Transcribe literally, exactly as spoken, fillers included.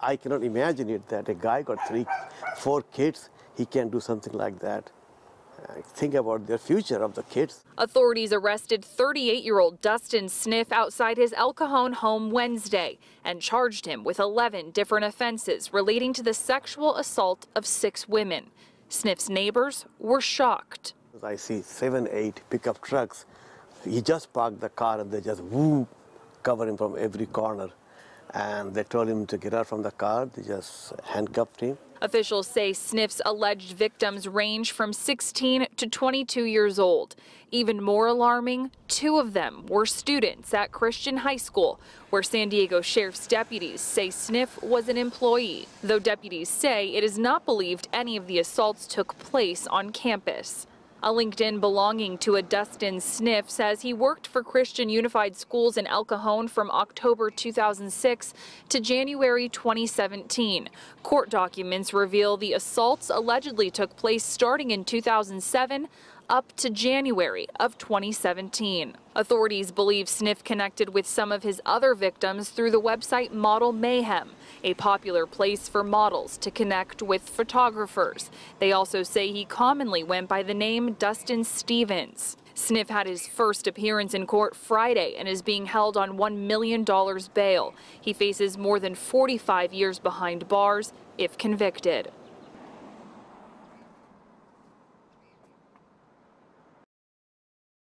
I cannot imagine it that a guy got three, four kids, he can do something like that. Think about the future of the kids. Authorities arrested thirty-eight-year-old Dustin Sniff outside his El Cajon home Wednesday and charged him with eleven different offenses relating to the sexual assault of six women. Sniff's neighbors were shocked. I see seven, eight pickup trucks. He just parked the car and they just woo, cover him from every corner. And they told him to get out from the car. They just handcuffed him. Officials say Sniff's alleged victims range from sixteen to twenty-two years old. Even more alarming, two of them were students at Christian High School, where San Diego Sheriff's deputies say Sniff was an employee, though deputies say it is not believed any of the assaults took place on campus. A LinkedIn belonging to a Dustin Sniff says he worked for Christian Unified Schools in El Cajon from October two thousand six to January twenty seventeen. Court documents reveal the assaults allegedly took place starting in two thousand seven up to January of twenty seventeen. Authorities believe Sniff connected with some of his other victims through the website Model Mayhem, a popular place for models to connect with photographers. They also say he commonly went by the name Dustin Stevens. Sniff had his first appearance in court Friday and is being held on one million dollars bail. He faces more than forty-five years behind bars if convicted.